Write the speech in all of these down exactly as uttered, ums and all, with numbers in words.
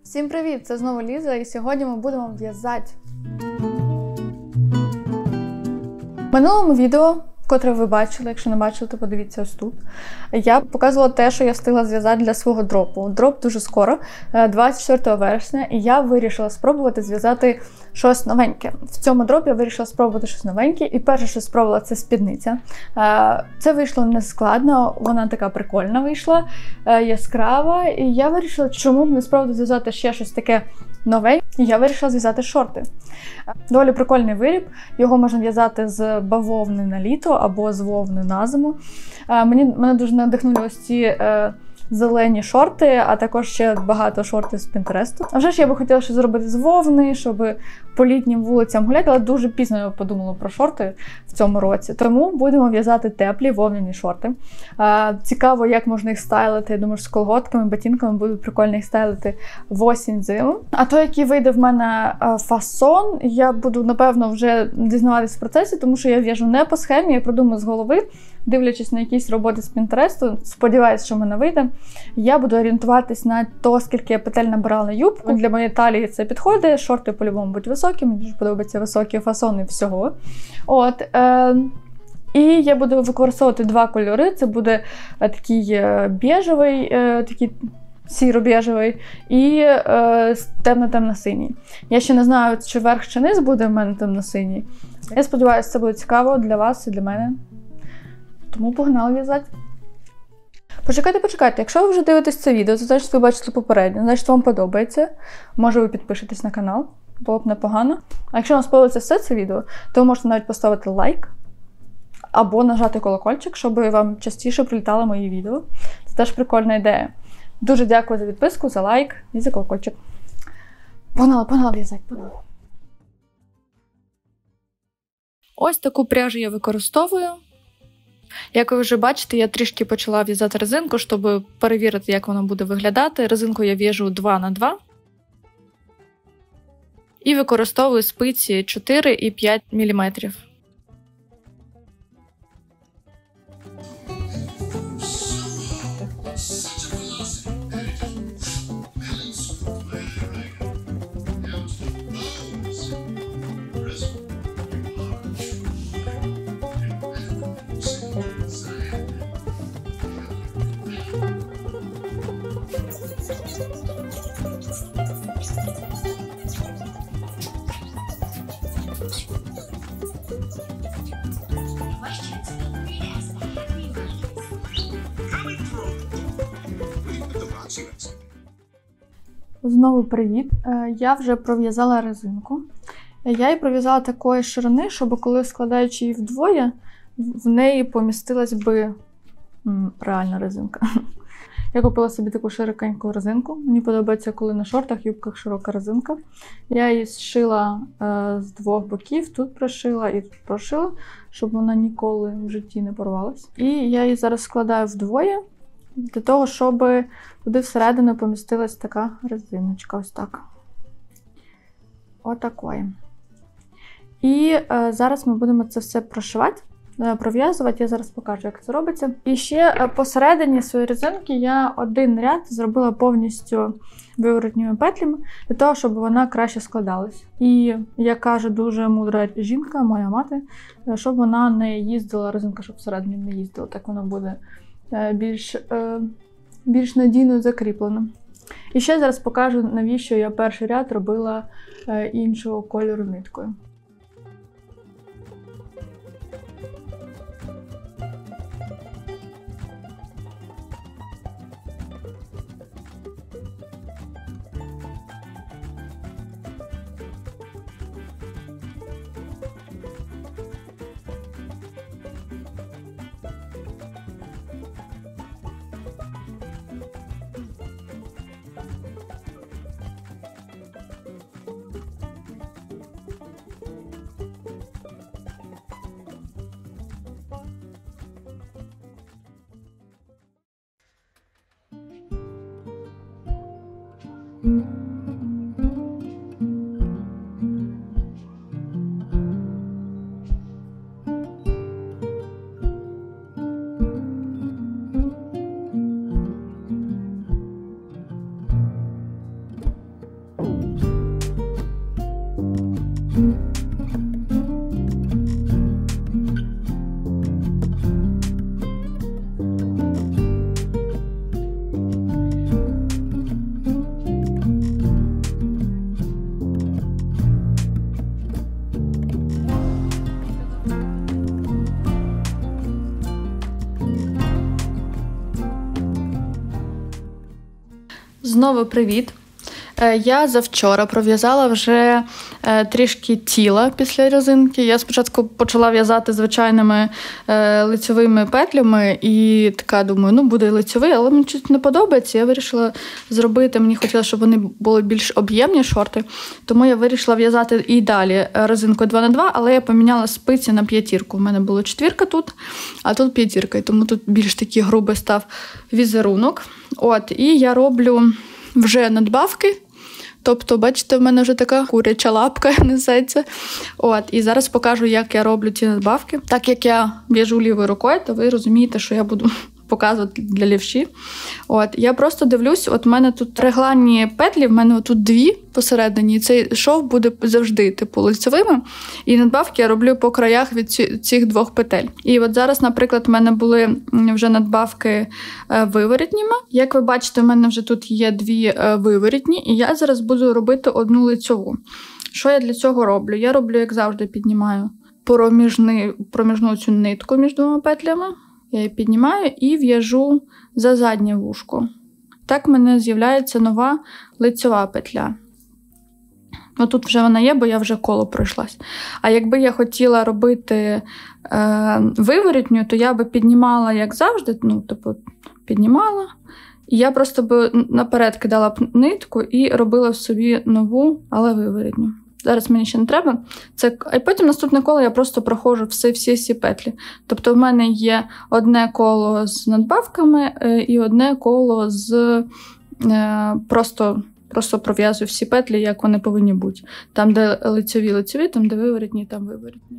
Всім привіт! Це знову Ліза, і сьогодні ми будемо в'язати. В минулому відео, котре ви бачили, якщо не бачили, то подивіться ось тут, я показувала те, що я встигла зв'язати для свого дропу. Дроп дуже скоро, двадцять четвертого вересня, і я вирішила спробувати зв'язати щось новеньке. В цьому дропі я вирішила спробувати щось новеньке, і перше, що спробувала, це спідниця. Це вийшло не складно, вона така прикольна вийшла, яскрава, і я вирішила, чому б не спробувати зв'язати ще щось таке новеньке, і я вирішила зв'язати шорти. Доволі прикольний виріб, його можна в'язати з бавовни на літо або з вовни на зиму. Мені, мене дуже надихнули ось ці е, зелені шорти, а також ще багато шортів з Пінтересту. А вже ж я би хотіла щось зробити з вовни, щоб по літнім вулицям гуляти, але дуже пізно я подумала про шорти в цьому році. Тому будемо в'язати теплі вовняні шорти. Е, цікаво, як можна їх стайлити. Я думаю, з колготками, ботинками буде прикольно їх стайлити в осінь-зиму. А то, який вийде в мене е, фасон, я буду, напевно, вже дізнаватися в процесі, тому що я в'яжу не по схемі, я продумаю з голови, дивлячись на якісь роботи з Пінтересту, сподіваюся, що в мене вийде. Я буду орієнтуватись на то, скільки я петель набирала на юбку. Для моєї талії це підходить, шорти по-любому будуть високі, мені дуже подобаються високі фасони всього. От, е І я буду використовувати два кольори. Це буде такий біжевий, такий сіро-біжевий і е, темно-темно-синій. Я ще не знаю, чи верх чи низ буде в мене темно-синій. Я сподіваюся, це буде цікаво для вас і для мене. Тому погнали в'язати. Почекайте, почекайте. Якщо ви вже дивитесь це відео, то значить ви бачите попередньо, значить вам подобається. Може ви підпишетесь на канал, було б непогано. А якщо вам сподобається все це відео, то ви можете навіть поставити лайк або нажати колокольчик, щоб вам частіше прилітали мої відео. Це теж прикольна ідея. Дуже дякую за підписку, за лайк і за колокольчик. Погнали, погнали в'язати, погнали. Ось таку пряжу я використовую. Як ви вже бачите, я трішки почала в'язати резинку, щоб перевірити, як вона буде виглядати. Резинку я в'яжу два на два. І використовую спиці чотири і п'ять міліметрів. Знову привіт! Я вже пров'язала резинку. Я її пров'язала такої ширини, щоб коли складаючи її вдвоє, в неї помістилась би м, реальна резинка. Я купила собі таку широкеньку резинку. Мені подобається, коли на шортах, юбках широка резинка. Я її зшила е, з двох боків, тут прошила і тут прошила, щоб вона ніколи в житті не порвалась. І я її зараз складаю вдвоє, для того, щоб туди всередину помістилась така резиночка, ось так. Отакої. І е, зараз ми будемо це все прошивати, е, пров'язувати. Я зараз покажу, як це робиться. І ще е, посередині своєї резинки я один ряд зробила повністю виворотніми петлями, для того, щоб вона краще складалась. І, як каже дуже мудра жінка, моя мати, е, щоб вона не їздила, резинка, щоб всередині не їздила, так вона буде більш, більш надійно закріплено. І ще зараз покажу, навіщо я перший ряд робила іншого кольору ниткою. Знову привіт! Я завчора пров'язала вже трішки тіла після резинки. Я спочатку почала в'язати звичайними лицьовими петлями і така думаю, ну буде лицьовий, але мені щось не подобається. Я вирішила зробити, мені хотілося, щоб вони були більш об'ємні шорти, тому я вирішила в'язати і далі резинкою два на два, але я поміняла спиці на п'ятірку. У мене була четвірка тут, а тут п'ятірка, і тому тут більш такий грубий став візерунок. От, і я роблю вже надбавки. Тобто, бачите, в мене вже така куряча лапка несеться. От, і зараз покажу, як я роблю ці надбавки. Так як я в'яжу лівою рукою, то ви розумієте, що я буду показувати для лівші. От, я просто дивлюсь, от в мене тут регланні петлі, в мене тут дві посередині, і цей шов буде завжди типу лицьовими. І надбавки я роблю по краях від цих двох петель. І от зараз, наприклад, в мене були вже надбавки виворітніми. Як ви бачите, в мене вже тут є дві виворітні, і я зараз буду робити одну лицьову. Що я для цього роблю? Я роблю, як завжди, піднімаю проміжни, проміжну цю нитку між двома петлями. Я її піднімаю і в'яжу за заднє вушко. Так в мене з'являється нова лицьова петля. Отут вже вона є, бо я вже коло пройшлась. А якби я хотіла робити е, виворітню, то я би піднімала, як завжди, ну, типу, піднімала. І я просто би наперед кидала б нитку і робила в собі нову, але виворітню. Зараз мені ще не треба. Це... А потім наступне коло я просто проходжу всі, всі всі петлі. Тобто в мене є одне коло з надбавками і одне коло з е, просто, просто пров'язую всі петлі, як вони повинні бути. Там, де лицьові, лицьові, там, де виворітні, там виворітні.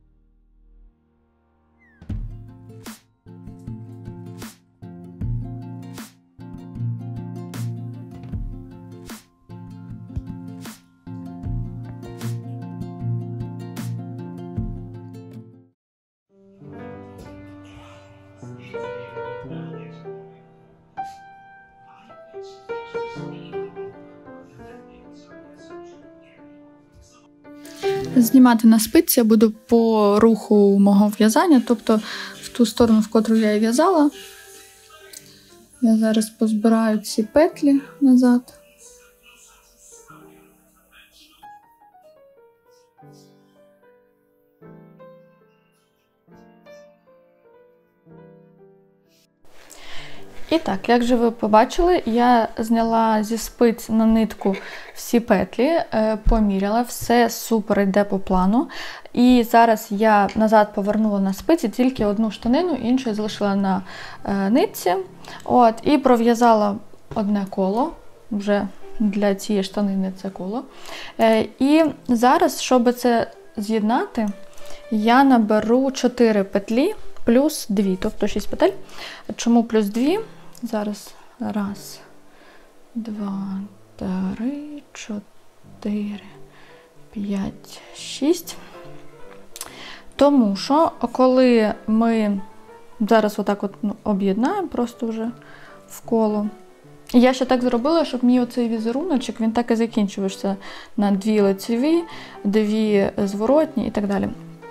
Знімати на спиці я буду по руху мого в'язання, тобто в ту сторону, в котру я і в'язала. Я зараз позбираю ці петлі назад. І так, як же ви побачили, я зняла зі спиць на нитку всі петлі, поміряла, все супер йде по плану. І зараз я назад повернула на спиці тільки одну штанину, іншу я залишила на нитці. От, і пров'язала одне коло, вже для цієї штанини це коло. І зараз, щоб це з'єднати, я наберу чотири петлі плюс дві, тобто шість петель. Чому плюс дві? Зараз раз, два, три, чотири, п'ять, шість. Тому що, коли ми зараз отак от, ну, об'єднаємо просто вже в коло. Я ще так зробила, щоб мій оцей візеруночок, він так і закінчувався на дві лицеві, дві зворотні і так далі.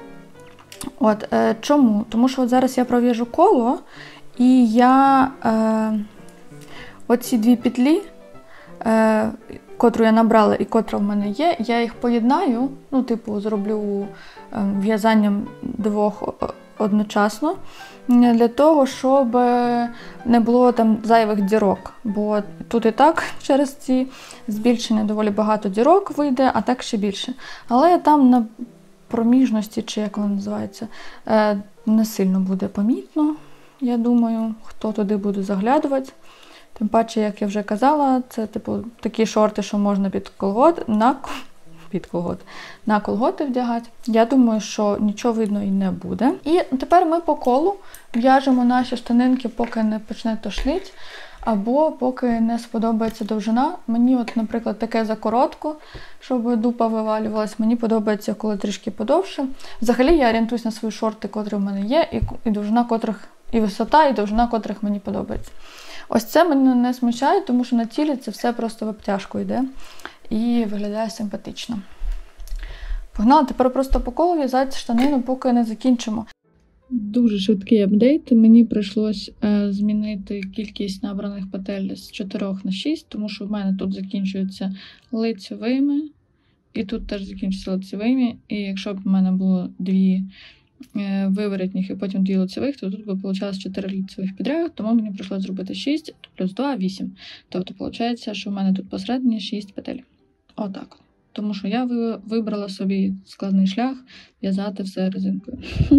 От, е, чому? Тому що от зараз я пров'яжу коло, і я е, оці дві петлі, е, котру я набрала і котра в мене є, я їх поєднаю, ну, типу, зроблю е, в'язанням двох одночасно, для того, щоб не було там зайвих дірок. Бо тут і так через ці збільшення доволі багато дірок вийде, а так ще більше. Але там на проміжності, чи як воно називається, е, не сильно буде помітно. Я думаю, хто туди буде заглядувати. Тим паче, як я вже казала, це типу такі шорти, що можна під колгот, на, під колгот, на колготи вдягати. Я думаю, що нічого видно і не буде. І тепер ми по колу в'яжемо наші штанинки, поки не почне тошнити, або поки не сподобається довжина. Мені, от, наприклад, таке закоротко, щоб дупа вивалювалась. Мені подобається, коли трішки подовше. Взагалі, я орієнтуюсь на свої шорти, котрі в мене є, і, і довжина котрих, і висота, і довжина котрих мені подобається. Ось це мене не смущає, тому що на тілі це все просто в обтяжку йде і виглядає симпатично. Погнали, тепер просто по колу в'язати штанину, поки не закінчимо. Дуже швидкий апдейт. Мені прийшлось е, змінити кількість набраних петель з чотирьох на шість, тому що в мене тут закінчуються лицьовими, і тут теж закінчуються лицьовими. І якщо б в мене було дві е, виворотніх і потім дві лицьових, то тут би вийшло чотири лицьових підряд, тому мені прийшлось зробити шість плюс два – вісім. Тобто, виходить, що в мене тут посередині шість петель. Отак. Тому що я вибрала собі складний шлях в'язати все резинкою.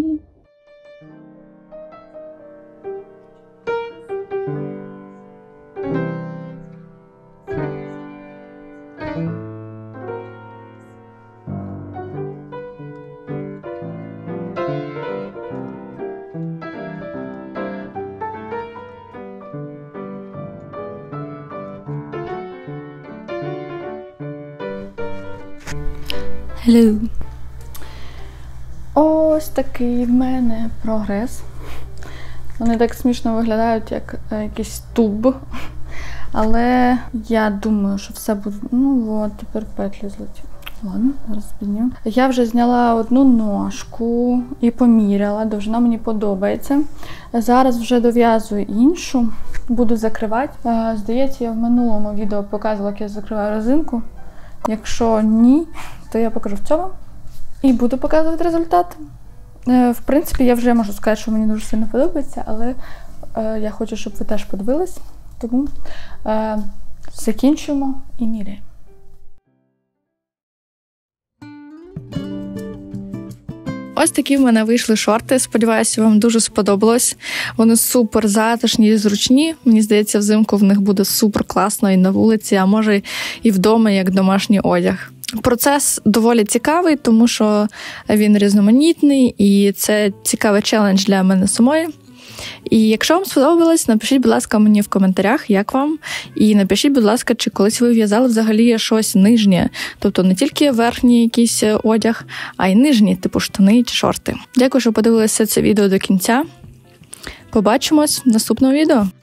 Hello. Ось такий в мене прогрес. Вони так смішно виглядають, як е, якийсь туб. Але я думаю, що все буде... Ну от, тепер петлі злетіли. Ладно, зараз підніму. Я вже зняла одну ножку і поміряла. Довжина мені подобається. Зараз вже дов'язую іншу. Буду закривати. Е, здається, я в минулому відео показувала, як я закриваю резинку. Якщо ні, то я покажу в цьому і буду показувати результат. В принципі, я вже можу сказати, що мені дуже сильно подобається, але я хочу, щоб ви теж подивились. Тому закінчуємо і міряємо. Ось такі в мене вийшли шорти. Сподіваюся, вам дуже сподобалось. Вони супер затишні і зручні. Мені здається, взимку в них буде супер класно і на вулиці, а може і вдома, як домашній одяг. Процес доволі цікавий, тому що він різноманітний і це цікавий челендж для мене самої. І якщо вам сподобалось, напишіть, будь ласка, мені в коментарях, як вам. І напишіть, будь ласка, чи колись ви в'язали взагалі щось нижнє. Тобто не тільки верхній якийсь одяг, а й нижні, типу штани чи шорти. Дякую, що подивилися це відео до кінця. Побачимось в наступному відео.